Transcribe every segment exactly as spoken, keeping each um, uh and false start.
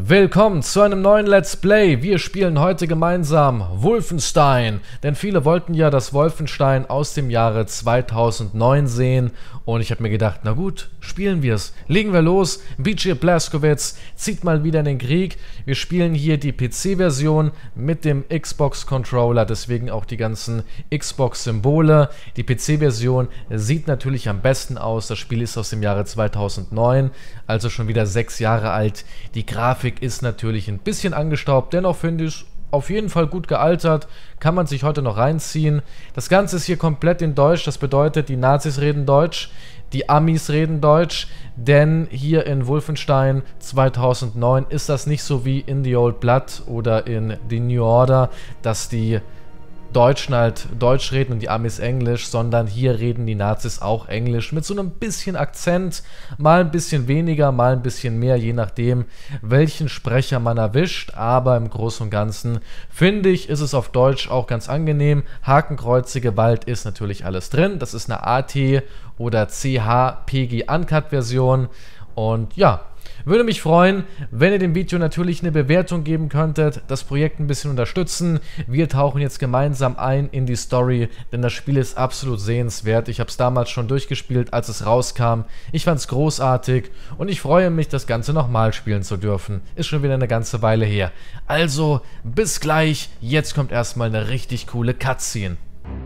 Willkommen zu einem neuen Let's Play. Wir spielen heute gemeinsam Wolfenstein, denn viele wollten ja das Wolfenstein aus dem Jahre zweitausendneun sehen und ich habe mir gedacht, na gut, spielen wir es. Legen wir los. B J Blazkowicz zieht mal wieder in den Krieg. Wir spielen hier die P C-Version mit dem Xbox-Controller, deswegen auch die ganzen Xbox-Symbole. Die P C-Version sieht natürlich am besten aus. Das Spiel ist aus dem Jahre zweitausendneun, also schon wieder sechs Jahre alt. Die Grafik ist natürlich ein bisschen angestaubt, dennoch finde ich es auf jeden Fall gut gealtert, kann man sich heute noch reinziehen. Das Ganze ist hier komplett in Deutsch, das bedeutet, die Nazis reden Deutsch, die Amis reden Deutsch, denn hier in Wolfenstein zweitausendneun ist das nicht so wie in The Old Blood oder in The New Order, dass die Deutschen halt Deutsch reden und die Amis Englisch, sondern hier reden die Nazis auch Englisch mit so einem bisschen Akzent, mal ein bisschen weniger, mal ein bisschen mehr, je nachdem, welchen Sprecher man erwischt, aber im Großen und Ganzen finde ich, ist es auf Deutsch auch ganz angenehm. Hakenkreuze, Gewalt ist natürlich alles drin, das ist eine A T oder C H P G Uncut Version und ja, würde mich freuen, wenn ihr dem Video natürlich eine Bewertung geben könntet, das Projekt ein bisschen unterstützen. Wir tauchen jetzt gemeinsam ein in die Story, denn das Spiel ist absolut sehenswert. Ich habe es damals schon durchgespielt, als es rauskam. Ich fand es großartig und ich freue mich, das Ganze nochmal spielen zu dürfen. Ist schon wieder eine ganze Weile her. Also, bis gleich. Jetzt kommt erstmal eine richtig coole Cutscene.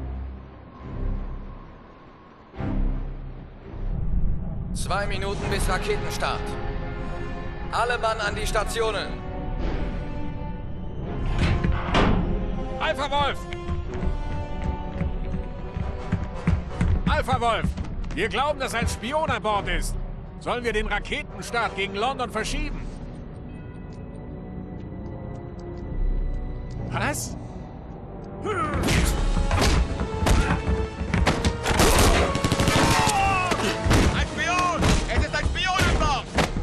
Zwei Minuten bis Raketenstart. Alle Mann an die Stationen. Alpha Wolf! Alpha Wolf! Wir glauben, dass ein Spion an Bord ist. Sollen wir den Raketenstart gegen London verschieben? Was? Ein Spion! Es ist ein Spion an Bord!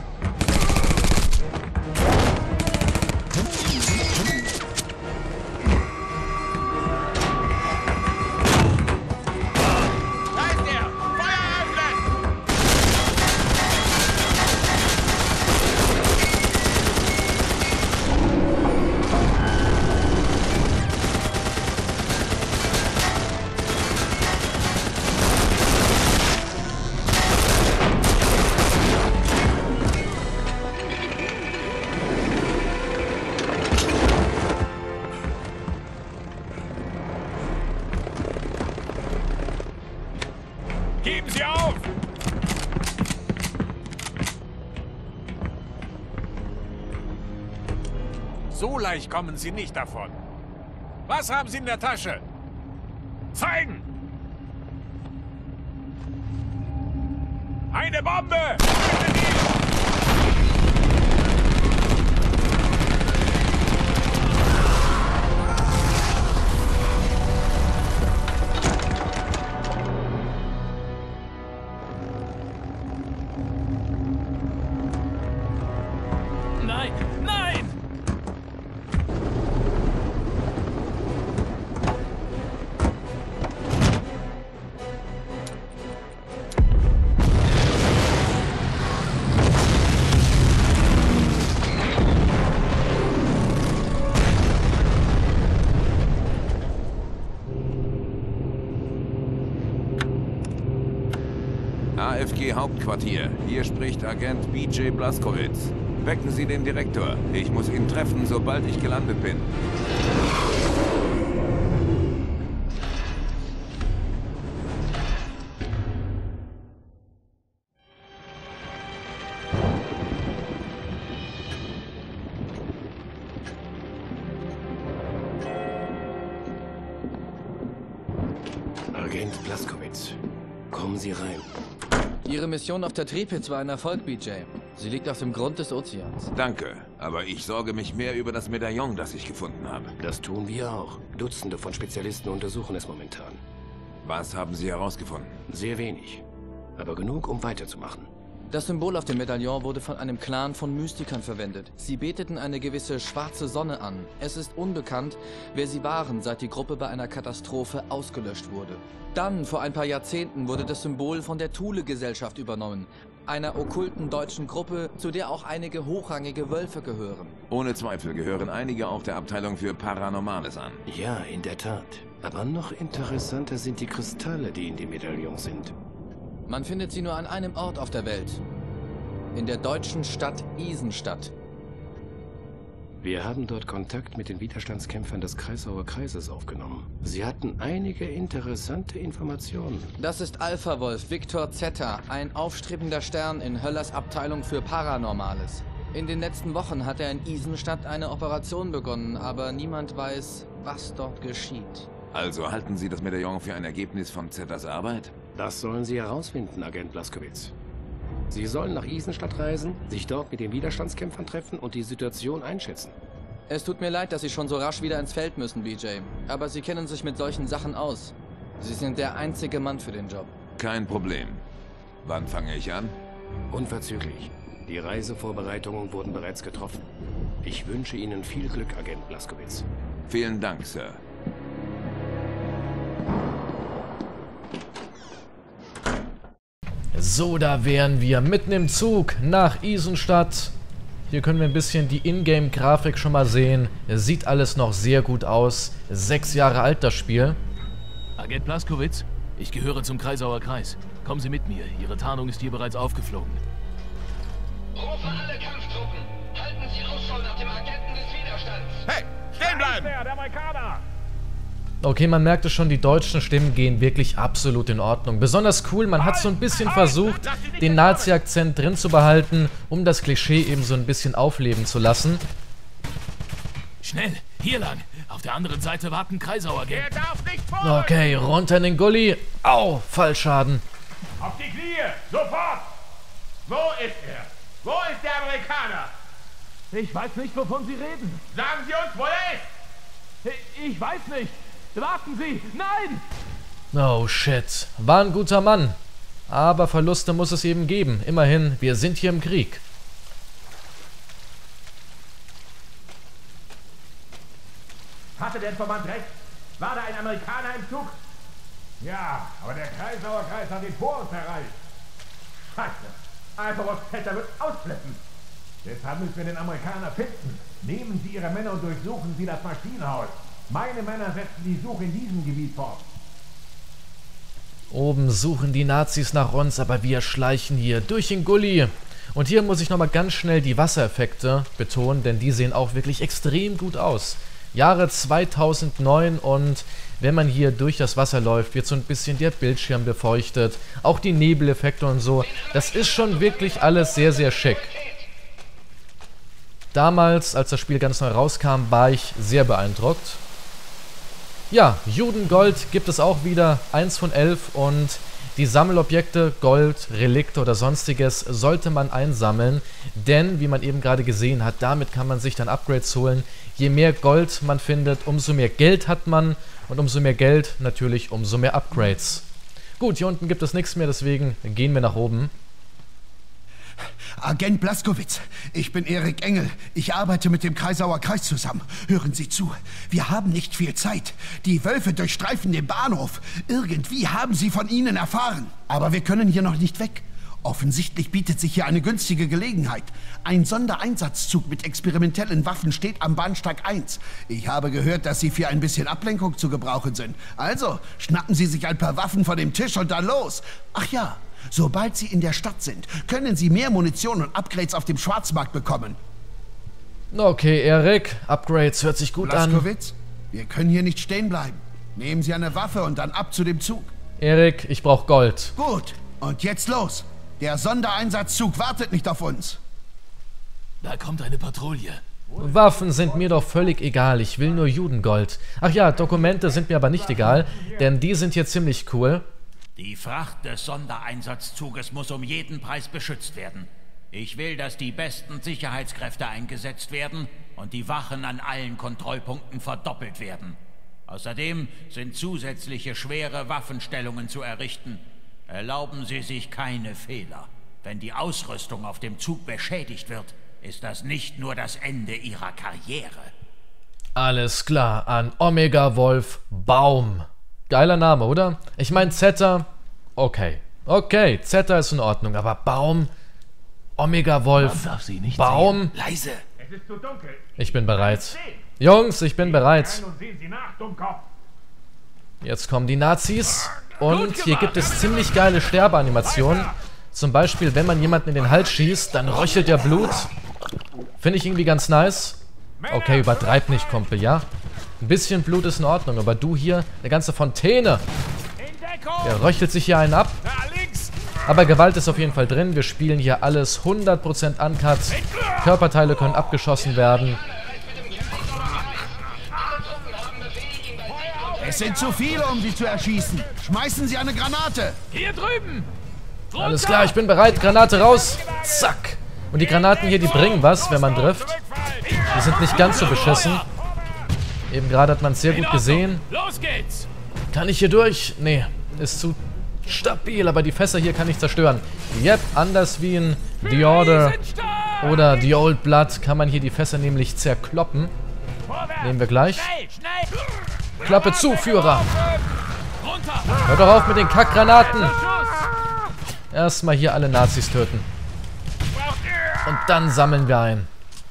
Geben Sie auf! So leicht kommen Sie nicht davon. Was haben Sie in der Tasche? Zeigen! Eine Bombe! Nein! Nein! A F G Hauptquartier. Hier spricht Agent B J Blazkowicz. Wecken Sie den Direktor. Ich muss ihn treffen, sobald ich gelandet bin. Agent Blazkowicz, kommen Sie rein. Ihre Mission auf der Tripitz war ein Erfolg, B J. Sie liegt auf dem Grund des Ozeans. Danke, aber ich sorge mich mehr über das Medaillon, das ich gefunden habe. Das tun wir auch. Dutzende von Spezialisten untersuchen es momentan. Was haben Sie herausgefunden? Sehr wenig. Aber genug, um weiterzumachen. Das Symbol auf dem Medaillon wurde von einem Clan von Mystikern verwendet. Sie beteten eine gewisse schwarze Sonne an. Es ist unbekannt, wer sie waren, seit die Gruppe bei einer Katastrophe ausgelöscht wurde. Dann, vor ein paar Jahrzehnten, wurde das Symbol von der Thule-Gesellschaft übernommen. einer okkulten deutschen Gruppe, zu der auch einige hochrangige Wölfe gehören. Ohne Zweifel gehören einige auch der Abteilung für Paranormales an. Ja, in der Tat. Aber noch interessanter sind die Kristalle, die in dem Medaillon sind. Man findet sie nur an einem Ort auf der Welt. In der deutschen Stadt Isenstadt. Wir haben dort Kontakt mit den Widerstandskämpfern des Kreisauer Kreises aufgenommen. Sie hatten einige interessante Informationen. Das ist Alpha Wolf Victor Zeta, ein aufstrebender Stern in Höllers Abteilung für Paranormales. In den letzten Wochen hat er in Isenstadt eine Operation begonnen, aber niemand weiß, was dort geschieht. Also halten Sie das Medaillon für ein Ergebnis von Zetas Arbeit? Das sollen Sie herausfinden, Agent Blazkowicz. Sie sollen nach Isenstadt reisen, sich dort mit den Widerstandskämpfern treffen und die Situation einschätzen. Es tut mir leid, dass Sie schon so rasch wieder ins Feld müssen, B J. Aber Sie kennen sich mit solchen Sachen aus. Sie sind der einzige Mann für den Job. Kein Problem. Wann fange ich an? Unverzüglich. Die Reisevorbereitungen wurden bereits getroffen. Ich wünsche Ihnen viel Glück, Agent Blazkowicz. Vielen Dank, Sir. So, da wären wir mitten im Zug nach Isenstadt. Hier können wir ein bisschen die Ingame-Grafik schon mal sehen. Sieht alles noch sehr gut aus. Sechs Jahre alt das Spiel. Agent Blazkowicz, ich gehöre zum Kreisauer Kreis. Kommen Sie mit mir. Ihre Tarnung ist hier bereits aufgeflogen. Rufe alle Kampftruppen. Halten Sie Ausschau nach dem Agenten des Widerstands. Hey, stehen bleiben! Der Amerikaner! Okay, man merkte schon, die deutschen Stimmen gehen wirklich absolut in Ordnung. Besonders cool, man hat so ein bisschen versucht, den Nazi-Akzent drin zu behalten, um das Klischee eben so ein bisschen aufleben zu lassen. Schnell, hier lang. Auf der anderen Seite warten Kreisauer-Agenten. Er darf nicht vor! Okay, runter in den Gully. Au, Fallschaden. Auf die Knie! Sofort! Wo ist er? Wo ist der Amerikaner? Ich weiß nicht, wovon Sie reden. Sagen Sie uns, wo er ist! Ich weiß nicht. Warten Sie! Nein! Oh shit. War ein guter Mann. Aber Verluste muss es eben geben. Immerhin, wir sind hier im Krieg. Hatte der Informant recht? War da ein Amerikaner im Zug? Ja, aber der Kreisauer Kreis hat ihn vor uns erreicht. Scheiße. Alpha Wolf Zeta wird ausflippen. Deshalb müssen wir den Amerikaner finden. Nehmen Sie Ihre Männer und durchsuchen Sie das Maschinenhaus. Meine Männer setzen die Suche in diesem Gebiet fort. Oben suchen die Nazis nach uns, aber wir schleichen hier durch den Gully. Und hier muss ich nochmal ganz schnell die Wassereffekte betonen, denn die sehen auch wirklich extrem gut aus. Jahre zweitausendneun, und wenn man hier durch das Wasser läuft, wird so ein bisschen der Bildschirm befeuchtet. Auch die Nebeleffekte und so. Das ist schon wirklich alles sehr, sehr schick. Damals, als das Spiel ganz neu rauskam, war ich sehr beeindruckt. Ja, Judengold gibt es auch wieder, eins von elf, und die Sammelobjekte, Gold, Relikte oder sonstiges, sollte man einsammeln, denn, wie man eben gerade gesehen hat, damit kann man sich dann Upgrades holen. Je mehr Gold man findet, umso mehr Geld hat man, und umso mehr Geld natürlich umso mehr Upgrades. Gut, hier unten gibt es nichts mehr, deswegen gehen wir nach oben. Agent Blazkowicz, ich bin Erik Engel. Ich arbeite mit dem Kreisauer Kreis zusammen. Hören Sie zu, wir haben nicht viel Zeit. Die Wölfe durchstreifen den Bahnhof. Irgendwie haben sie von Ihnen erfahren. Aber wir können hier noch nicht weg. Offensichtlich bietet sich hier eine günstige Gelegenheit. Ein Sondereinsatzzug mit experimentellen Waffen steht am Bahnsteig eins. Ich habe gehört, dass Sie für ein bisschen Ablenkung zu gebrauchen sind. Also, schnappen Sie sich ein paar Waffen von dem Tisch und dann los. Ach ja, sobald Sie in der Stadt sind, können Sie mehr Munition und Upgrades auf dem Schwarzmarkt bekommen. Okay, Erik, Upgrades hört sich gut an. Blazkowicz, wir können hier nicht stehen bleiben. Nehmen Sie eine Waffe und dann ab zu dem Zug. Erik, ich brauche Gold. Gut, und jetzt los. Der Sondereinsatzzug wartet nicht auf uns. Da kommt eine Patrouille. Waffen sind mir doch völlig egal, ich will nur Judengold. Ach ja, Dokumente sind mir aber nicht egal, denn die sind hier ziemlich cool. Die Fracht des Sondereinsatzzzuges muss um jeden Preis beschützt werden. Ich will, dass die besten Sicherheitskräfte eingesetzt werden und die Wachen an allen Kontrollpunkten verdoppelt werden. Außerdem sind zusätzliche schwere Waffenstellungen zu errichten. Erlauben Sie sich keine Fehler. Wenn die Ausrüstung auf dem Zug beschädigt wird, ist das nicht nur das Ende Ihrer Karriere. Alles klar, an Omega Wolf Baum. Geiler Name, oder? Ich meine, Zeta, okay. Okay, Zeta ist in Ordnung, aber Baum, Omega Wolf, Man darf sie nicht Baum. Leise. Es ist zu dunkel. Ich bin bereit. Jungs, ich bin bereit. Rein und sehen Sie nach, Dummkopf. Jetzt kommen die Nazis. Und hier gibt es ziemlich geile Sterbeanimationen. Zum Beispiel, wenn man jemanden in den Hals schießt, dann röchelt der Blut. Finde ich irgendwie ganz nice. Okay, übertreib nicht, Kumpel, ja? Ein bisschen Blut ist in Ordnung, aber du hier, eine ganze Fontäne. Der röchelt sich hier einen ab. Aber Gewalt ist auf jeden Fall drin. Wir spielen hier alles hundert Prozent uncut. Körperteile können abgeschossen werden. Es sind zu viele, um sie zu erschießen. Schmeißen Sie eine Granate. Hier drüben! Alles klar, ich bin bereit. Granate raus. Zack. Und die Granaten hier, die bringen was, wenn man trifft. Die sind nicht ganz so beschissen. Eben gerade hat man es sehr gut gesehen. Los geht's! Kann ich hier durch? Nee, ist zu stabil, aber die Fässer hier kann ich zerstören. Yep, anders wie in The Order oder The Old Blood kann man hier die Fässer nämlich zerkloppen. Nehmen wir gleich. Klappe zu, Führer. Hört doch auf mit den Kackgranaten. Erstmal hier alle Nazis töten. Und dann sammeln wir ein.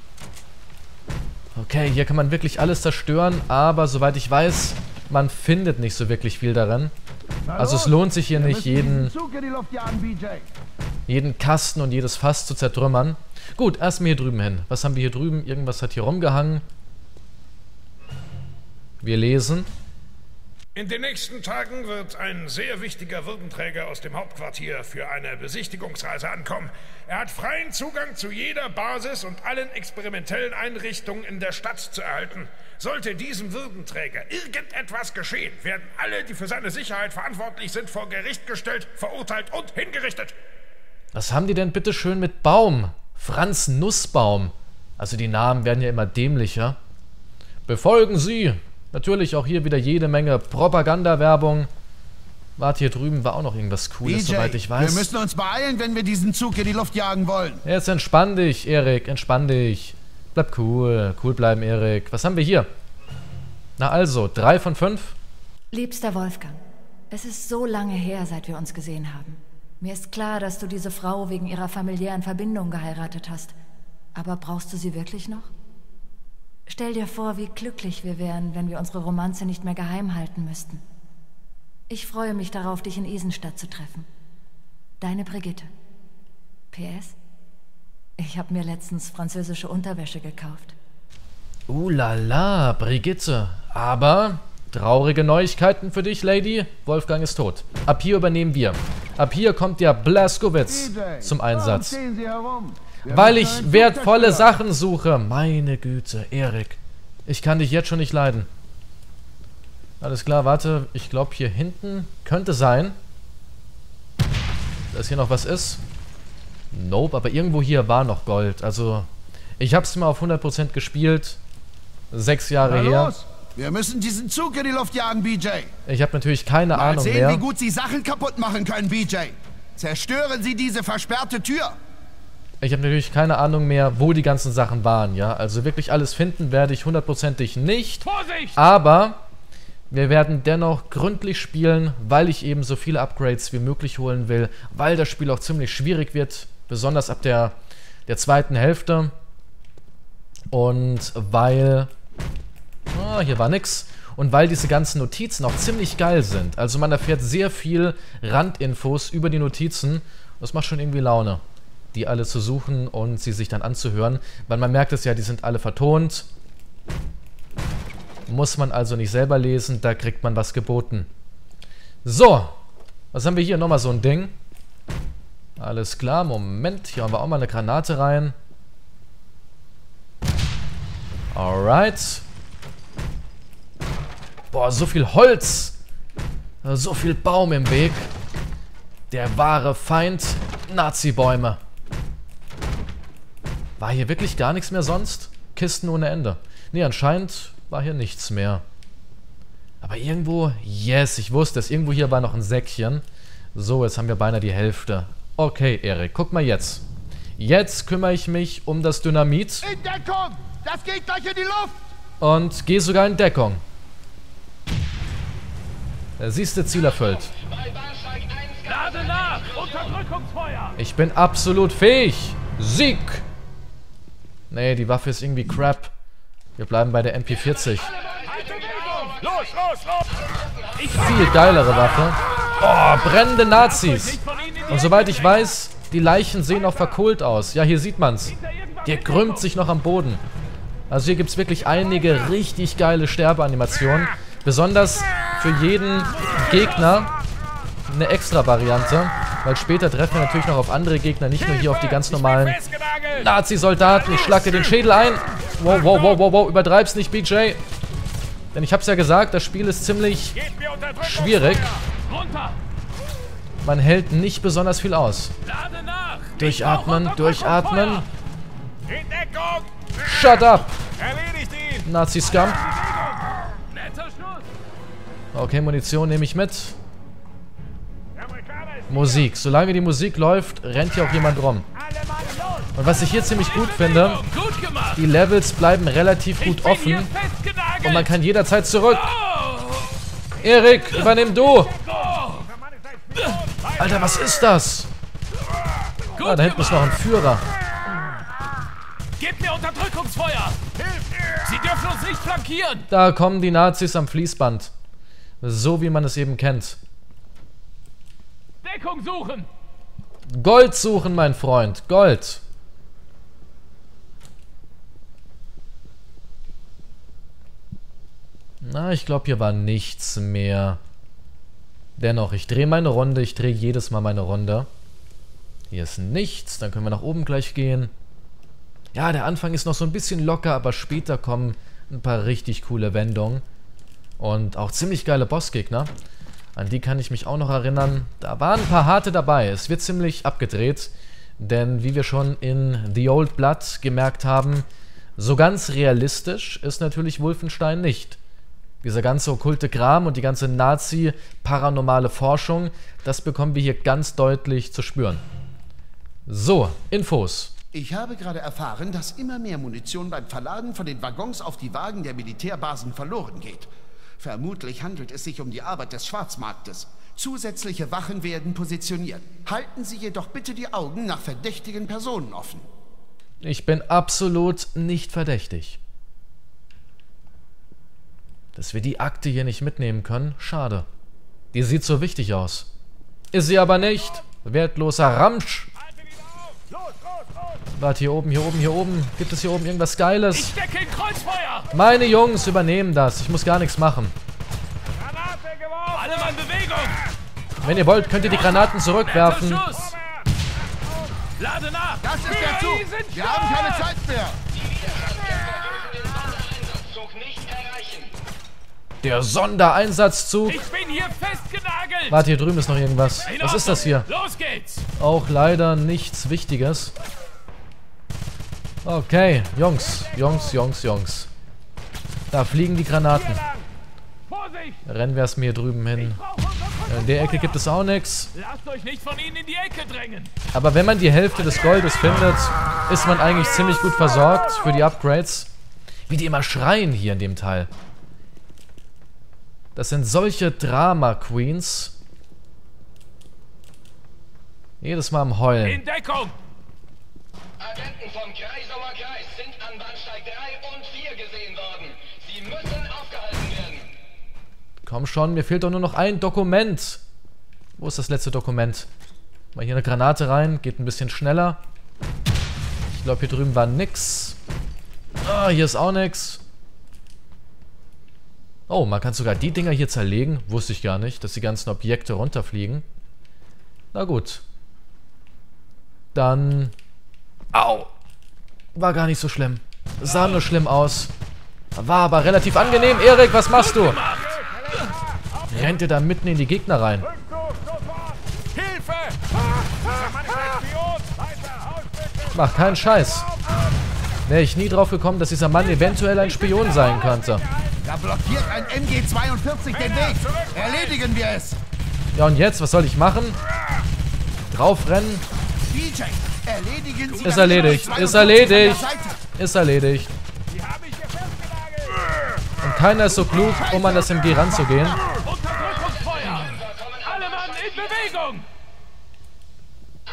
Okay, hier kann man wirklich alles zerstören, aber soweit ich weiß, man findet nicht so wirklich viel darin. Also es lohnt sich hier nicht, jeden, jeden Kasten und jedes Fass zu zertrümmern. Gut, erstmal hier drüben hin. Was haben wir hier drüben? Irgendwas hat hier rumgehangen. Wir lesen. In den nächsten Tagen wird ein sehr wichtiger Würdenträger aus dem Hauptquartier für eine Besichtigungsreise ankommen. Er hat freien Zugang zu jeder Basis und allen experimentellen Einrichtungen in der Stadt zu erhalten. Sollte diesem Würdenträger irgendetwas geschehen, werden alle, die für seine Sicherheit verantwortlich sind, vor Gericht gestellt, verurteilt und hingerichtet. Was haben die denn bitte schön mit Baum? Franz Nussbaum. Also die Namen werden ja immer dämlicher. Befolgen Sie! Natürlich auch hier wieder jede Menge Propagandawerbung. Warte, hier drüben war auch noch irgendwas Cooles, B J, soweit ich weiß. Wir müssen uns beeilen, wenn wir diesen Zug in die Luft jagen wollen. Jetzt entspann dich, Erik, entspann dich. Bleib cool, cool bleiben, Erik. Was haben wir hier? Na also, drei von fünf? Liebster Wolfgang, es ist so lange her, seit wir uns gesehen haben. Mir ist klar, dass du diese Frau wegen ihrer familiären Verbindung geheiratet hast. Aber brauchst du sie wirklich noch? Stell dir vor, wie glücklich wir wären, wenn wir unsere Romanze nicht mehr geheim halten müssten. Ich freue mich darauf, dich in Isenstadt zu treffen. Deine Brigitte. P S. Ich habe mir letztens französische Unterwäsche gekauft. Uh la la, Brigitte. Aber traurige Neuigkeiten für dich, Lady. Wolfgang ist tot. Ab hier übernehmen wir. Ab hier kommt der Blaskowitz zum Einsatz. Weil ich wertvolle Sachen suche. Meine Güte, Erik. Ich kann dich jetzt schon nicht leiden. Alles klar, warte. Ich glaube, hier hinten könnte sein, dass hier noch was ist. Nope, aber irgendwo hier war noch Gold. Also, ich habe es mal auf hundert Prozent gespielt. Sechs Jahre her. Wir müssen diesen Zug in die Luft jagen, B J. Ich habe natürlich keine Mal Ahnung sehen, mehr. wie gut Sie Sachen kaputt machen können, B J. Zerstören Sie diese versperrte Tür. Ich habe natürlich keine Ahnung mehr, wo die ganzen Sachen waren, ja. Also wirklich alles finden werde ich hundertprozentig nicht. Vorsicht! Aber wir werden dennoch gründlich spielen, weil ich eben so viele Upgrades wie möglich holen will. Weil das Spiel auch ziemlich schwierig wird, besonders ab der, der zweiten Hälfte. Und weil... Oh, hier war nix. Und weil diese ganzen Notizen auch ziemlich geil sind. Also man erfährt sehr viel Randinfos über die Notizen. Das macht schon irgendwie Laune, die alle zu suchen und sie sich dann anzuhören. Weil man merkt es ja, die sind alle vertont. Muss man also nicht selber lesen, da kriegt man was geboten. So, was haben wir hier? Nochmal so ein Ding. Alles klar, Moment. Hier haben wir auch mal eine Granate rein. Alright. Boah, so viel Holz. So viel Baum im Weg. Der wahre Feind. Nazi-Bäume. War hier wirklich gar nichts mehr sonst? Kisten ohne Ende. Nee, anscheinend war hier nichts mehr. Aber irgendwo... Yes, ich wusste es. Irgendwo hier war noch ein Säckchen. So, jetzt haben wir beinahe die Hälfte. Okay, Erik, guck mal jetzt. Jetzt kümmere ich mich um das Dynamit. In Deckung! Das geht gleich in die Luft! Und gehe sogar in Deckung. Da siehst du, Ziel erfüllt. Lade nach! Ich bin absolut fähig. Sieg! Nee, die Waffe ist irgendwie crap. Wir bleiben bei der M P vierzig. Viel geilere Waffe. Oh, brennende Nazis. Und soweit ich weiß, die Leichen sehen auch verkohlt aus. Ja, hier sieht man's. Der krümmt sich noch am Boden. Also hier gibt es wirklich einige richtig geile Sterbeanimationen. Besonders für jeden Gegner eine extra Variante. Weil später treffen wir natürlich noch auf andere Gegner, nicht nur hier auf die ganz normalen Nazi-Soldaten. Ich schlag dir den Schädel ein. Wow, wow, wow, wow, wow, übertreib's nicht, B J. Denn ich hab's ja gesagt, das Spiel ist ziemlich schwierig. Man hält nicht besonders viel aus. Durchatmen, durchatmen. Shut up! Nazi-Scum. Okay, Munition nehme ich mit. Musik. Solange die Musik läuft, rennt hier auch jemand rum. Und was ich hier ziemlich gut finde, die Levels bleiben relativ gut offen. Und man kann jederzeit zurück. Erik, übernimm du! Alter, was ist das? Ah, da hinten ist noch ein Führer. Gebt mir Unterdrückungsfeuer! Sie dürfen uns nicht flankieren! Da kommen die Nazis am Fließband. So wie man es eben kennt. Deckung suchen! Gold suchen, mein Freund. Gold. Na, ich glaube, hier war nichts mehr. Dennoch, ich drehe meine Runde. Ich drehe jedes Mal meine Runde. Hier ist nichts. Dann können wir nach oben gleich gehen. Ja, der Anfang ist noch so ein bisschen locker, aber später kommen ein paar richtig coole Wendungen. Und auch ziemlich geile Bossgegner. An die kann ich mich auch noch erinnern. Da waren ein paar harte dabei. Es wird ziemlich abgedreht. Denn wie wir schon in The Old Blood gemerkt haben, so ganz realistisch ist natürlich Wolfenstein nicht. Dieser ganze okkulte Kram und die ganze Nazi-paranormale Forschung, das bekommen wir hier ganz deutlich zu spüren. So, Infos. Ich habe gerade erfahren, dass immer mehr Munition beim Verladen von den Waggons auf die Wagen der Militärbasen verloren geht. Vermutlich handelt es sich um die Arbeit des Schwarzmarktes. Zusätzliche Wachen werden positioniert. Halten Sie jedoch bitte die Augen nach verdächtigen Personen offen. Ich bin absolut nicht verdächtig. Dass wir die Akte hier nicht mitnehmen können, schade. Die sieht so wichtig aus. Ist sie aber nicht. Wertloser Ramsch. Warte, hier oben, hier oben, hier oben. Gibt es hier oben irgendwas Geiles? Ich stecke in Kreuzfeuer! Meine Jungs übernehmen das. Ich muss gar nichts machen. Alle Mann, Bewegung! Wenn ihr wollt, könnt ihr die Granaten zurückwerfen. Lade nach! Das ist der Zug! Wir haben keine Zeit mehr! Der Sondereinsatzzug. Ich bin hier festgenagelt! Warte, hier drüben ist noch irgendwas. Was ist das hier? Los geht's! Auch leider nichts Wichtiges. Okay, Jungs, Jungs, Jungs, Jungs. Da fliegen die Granaten. Rennen wir es mir hier drüben hin. In der Ecke gibt es auch nichts. Lasst euch nicht von ihnen in die Ecke drängen. Aber wenn man die Hälfte des Goldes findet, ist man eigentlich ziemlich gut versorgt für die Upgrades. Wie die immer schreien hier in dem Teil. Das sind solche Drama-Queens. Jedes Mal am Heulen. In Deckung! Agenten vom Kreisauer Kreis sind an Bahnsteig drei und vier gesehen worden. Sie müssen aufgehalten werden. Komm schon, mir fehlt doch nur noch ein Dokument. Wo ist das letzte Dokument? Mal hier eine Granate rein, geht ein bisschen schneller. Ich glaube, hier drüben war nix. Ah, hier ist auch nix. Oh, man kann sogar die Dinger hier zerlegen. Wusste ich gar nicht, dass die ganzen Objekte runterfliegen. Na gut. Dann... Au! War gar nicht so schlimm. Sah nur schlimm aus. War aber relativ angenehm. Erik, was machst du? Rennt ihr da mitten in die Gegner rein? Mach keinen Scheiß. Wäre ich nie drauf gekommen, dass dieser Mann eventuell ein Spion sein könnte. Da blockiert ein M G zweiundvierzig den Weg. Erledigen wir es. Ja, und jetzt? Was soll ich machen? Draufrennen? D J, erledigen Sie Ist erledigt. Ist erledigt. Ist erledigt. Und keiner ist so klug, um an das M G ranzugehen. Unterdrückungsfeuer! Alle Mann in Bewegung!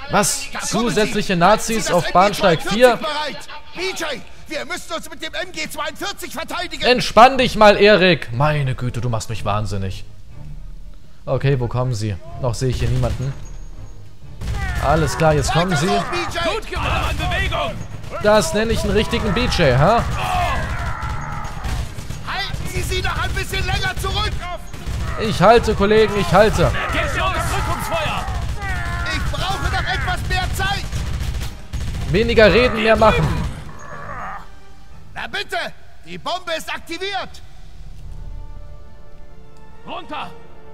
Was? Zusätzliche Nazis auf Bahnsteig vier? B J, wir müssen uns mit dem M G zweiundvierzig verteidigen. Entspann dich mal, Erik. Meine Güte, du machst mich wahnsinnig. Okay, wo kommen sie? Noch sehe ich hier niemanden. Alles klar, jetzt kommen sie. Gut gemacht, in Bewegung! Das nenne ich einen richtigen B J, ha? Halten Sie sie noch ein bisschen länger zurück! Ich halte, Kollegen, ich halte. Rückungsfeuer! Ich brauche noch etwas mehr Zeit! Weniger reden, mehr machen. Na bitte! Die Bombe ist aktiviert! Runter!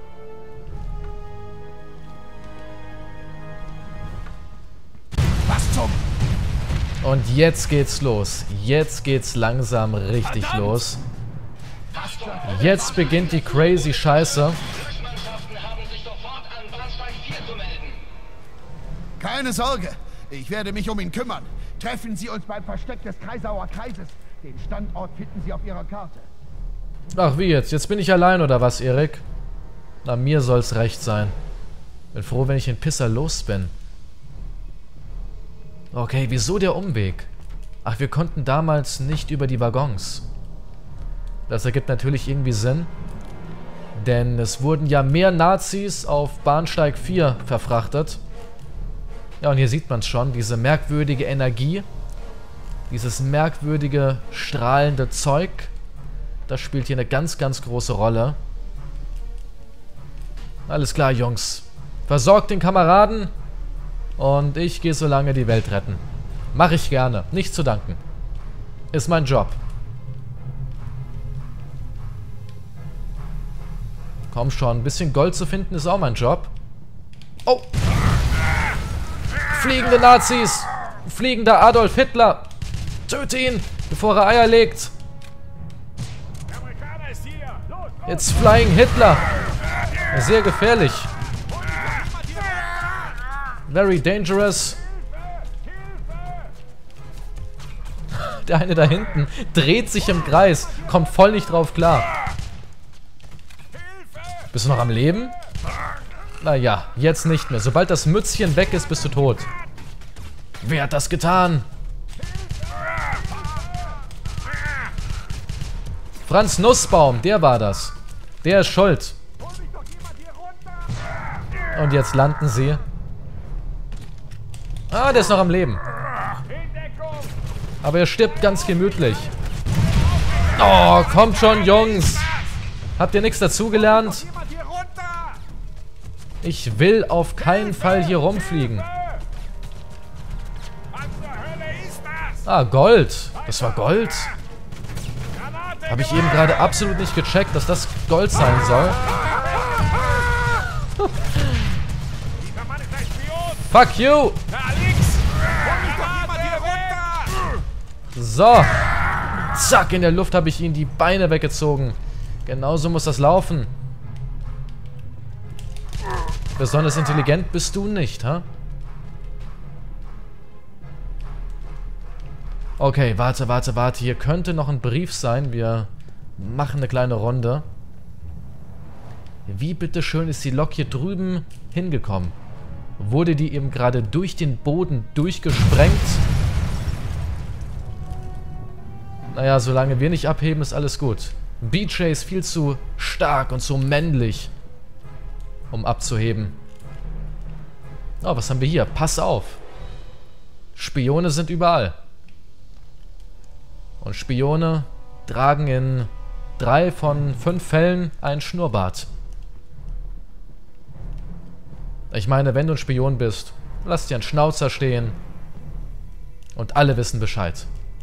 Was zum... Und jetzt geht's los. Jetzt geht's langsam richtig Verdammt. los. Jetzt beginnt die crazy Scheiße. Keine Sorge, ich werde mich um ihn kümmern. Treffen Sie uns beim Versteck des Kreisauer Kreises. Den Standort finden Sie auf Ihrer Karte. Ach, wie jetzt? Jetzt bin ich allein, oder was, Erik? Na, mir soll's recht sein. Bin froh, wenn ich den Pisser los bin. Okay, wieso der Umweg? Ach, wir konnten damals nicht über die Waggons. Das ergibt natürlich irgendwie Sinn. Denn es wurden ja mehr Nazis auf Bahnsteig vier verfrachtet. Ja, und hier sieht man es schon, diese merkwürdige Energie. Dieses merkwürdige, strahlende Zeug. Das spielt hier eine ganz, ganz große Rolle. Alles klar, Jungs. Versorgt den Kameraden. Und ich gehe so lange die Welt retten. Mache ich gerne. Nicht zu danken. Ist mein Job. Komm schon, ein bisschen Gold zu finden ist auch mein Job. Oh! Fliegende Nazis! Fliegender Adolf Hitler! Töte ihn, bevor er Eier legt! It's Flying Hitler! Sehr gefährlich. Very dangerous. Der eine da hinten dreht sich im Kreis. Kommt voll nicht drauf klar. Bist du noch am Leben? Naja, jetzt nicht mehr. Sobald das Mützchen weg ist, bist du tot. Wer hat das getan? Franz Nussbaum, der war das. Der ist schuld. Und jetzt landen sie. Ah, der ist noch am Leben. Aber er stirbt ganz gemütlich. Oh, kommt schon, Jungs. Habt ihr nichts dazugelernt? Ich will auf keinen Fall hier rumfliegen. Ah, Gold. Das war Gold. Habe ich eben gerade absolut nicht gecheckt, dass das Gold sein soll. Fuck you! So. Zack, in der Luft habe ich ihnen die Beine weggezogen. Genauso muss das laufen. Besonders intelligent bist du nicht, ha? Okay, warte, warte, warte. Hier könnte noch ein Brief sein. Wir machen eine kleine Runde. Wie bitteschön ist die Lok hier drüben hingekommen? Wurde die eben gerade durch den Boden durchgesprengt? Naja, solange wir nicht abheben, ist alles gut. B J ist viel zu stark und zu männlich, um abzuheben. Oh, was haben wir hier? Pass auf. Spione sind überall. Und Spione tragen in drei von fünf Fällen einen Schnurrbart. Ich meine, wenn du ein Spion bist, lass dir einen Schnauzer stehen. Und alle wissen Bescheid.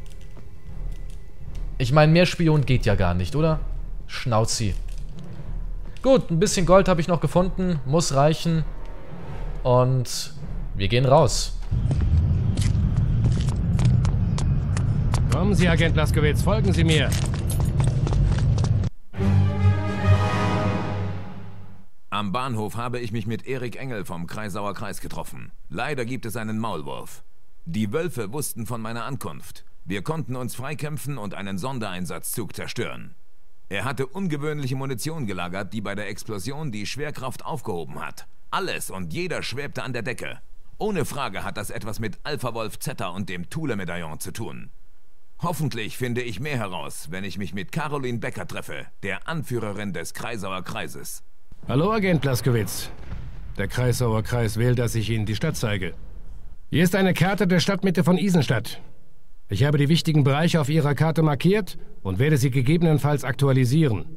Ich meine, mehr Spion geht ja gar nicht, oder? Schnauzi. Gut, ein bisschen Gold habe ich noch gefunden. Muss reichen. Und wir gehen raus. Kommen Sie, Agent Blaskowitz, folgen Sie mir. Am Bahnhof habe ich mich mit Erik Engel vom Kreisauer Kreis getroffen. Leider gibt es einen Maulwurf. Die Wölfe wussten von meiner Ankunft. Wir konnten uns freikämpfen und einen Sondereinsatzzug zerstören. Er hatte ungewöhnliche Munition gelagert, die bei der Explosion die Schwerkraft aufgehoben hat. Alles und jeder schwebte an der Decke. Ohne Frage hat das etwas mit Alpha Wolf Zeta und dem Thule-Medaillon zu tun. Hoffentlich finde ich mehr heraus, wenn ich mich mit Caroline Becker treffe, der Anführerin des Kreisauer Kreises. Hallo, Agent Blaskowitz. Der Kreisauer Kreis will, dass ich Ihnen die Stadt zeige. Hier ist eine Karte der Stadtmitte von Isenstadt. Ich habe die wichtigen Bereiche auf Ihrer Karte markiert und werde sie gegebenenfalls aktualisieren.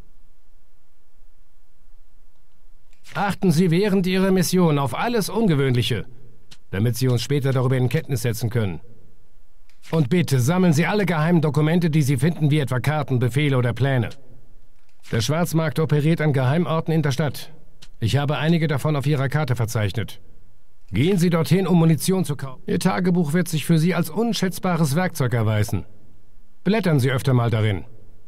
Achten Sie während Ihrer Mission auf alles Ungewöhnliche, damit Sie uns später darüber in Kenntnis setzen können. Und bitte sammeln Sie alle geheimen Dokumente, die Sie finden, wie etwa Karten, Befehle oder Pläne. Der Schwarzmarkt operiert an Geheimorten in der Stadt. Ich habe einige davon auf Ihrer Karte verzeichnet. Gehen Sie dorthin, um Munition zu kaufen. Ihr Tagebuch wird sich für Sie als unschätzbares Werkzeug erweisen. Blättern Sie öfter mal darin.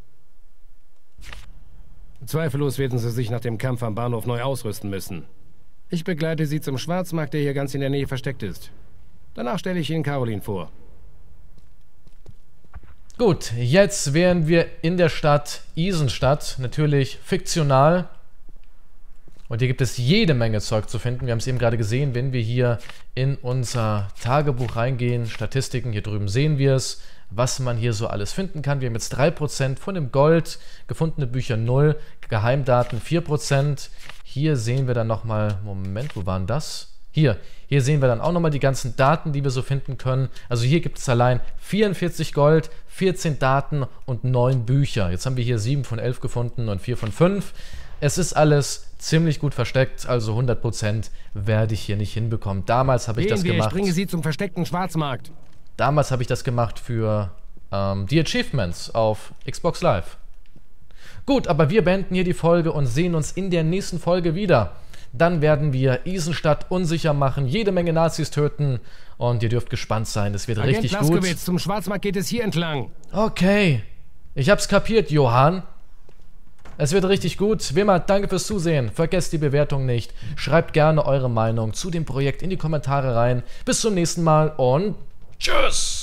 Zweifellos werden Sie sich nach dem Kampf am Bahnhof neu ausrüsten müssen. Ich begleite Sie zum Schwarzmarkt, der hier ganz in der Nähe versteckt ist. Danach stelle ich Ihnen Caroline vor. Gut, jetzt wären wir in der Stadt Isenstadt, natürlich fiktional. Und hier gibt es jede Menge Zeug zu finden. Wir haben es eben gerade gesehen, wenn wir hier in unser Tagebuch reingehen, Statistiken, hier drüben sehen wir es, was man hier so alles finden kann. Wir haben jetzt drei Prozent von dem Gold, gefundene Bücher null, Geheimdaten vier Prozent. Hier sehen wir dann nochmal, Moment, wo waren das? Hier, hier sehen wir dann auch nochmal die ganzen Daten, die wir so finden können. Also hier gibt es allein vierundvierzig Gold, vierzehn Daten und neun Bücher. Jetzt haben wir hier sieben von elf gefunden und vier von fünf. Es ist alles ziemlich gut versteckt, also hundert Prozent werde ich hier nicht hinbekommen. Damals habe ich das gemacht. Ich bringe Sie zum versteckten Schwarzmarkt. Damals habe ich das gemacht für ähm, die Achievements auf Xbox Live. Gut, aber wir beenden hier die Folge und sehen uns in der nächsten Folge wieder. Dann werden wir Isenstadt unsicher machen, jede Menge Nazis töten und ihr dürft gespannt sein, es wird Agent richtig Blaskowitz, gut. Zum Schwarzmarkt geht es hier entlang. Okay, ich hab's kapiert, Johann. Es wird richtig gut. Wie immer, danke fürs Zusehen. Vergesst die Bewertung nicht. Schreibt gerne eure Meinung zu dem Projekt in die Kommentare rein. Bis zum nächsten Mal und tschüss!